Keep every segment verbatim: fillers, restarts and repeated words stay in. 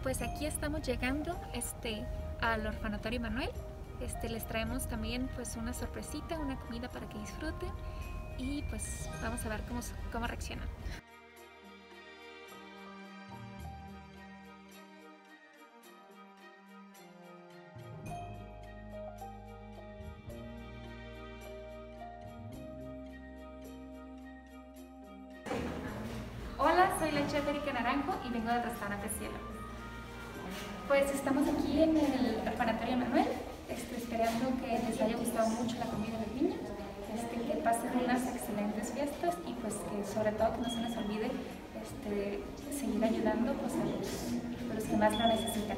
Pues aquí estamos llegando este, al Orfanatorio Manuel. Este, les traemos también pues una sorpresita, una comida para que disfruten y pues vamos a ver cómo, cómo reaccionan. Hola, soy la chef Erika Naranjo y vengo del restaurante Cielo. Pues estamos aquí en el Orfanatorio Manuel, este, esperando que les haya gustado mucho la comida de los niños, este, que pasen unas excelentes fiestas y pues que sobre todo que no se les olvide este, seguir ayudando pues, a, los, a los que más lo necesitan.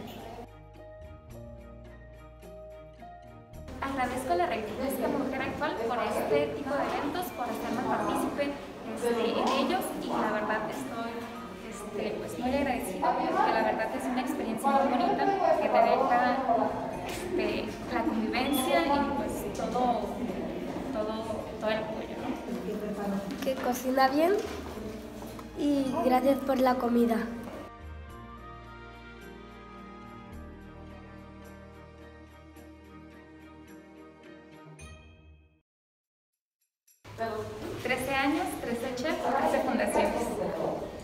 Agradezco la Recta Mujer Actual por este tipo de eventos, por hacerme partícipe este, en ellos y la verdad estoy este, pues, muy agradecida porque la verdad es una experiencia muy bonita que te deja este, la convivencia y pues todo, todo, todo el apoyo, ¿no? Que cocina bien y gracias por la comida. trece años, trece chefs, trece fundaciones.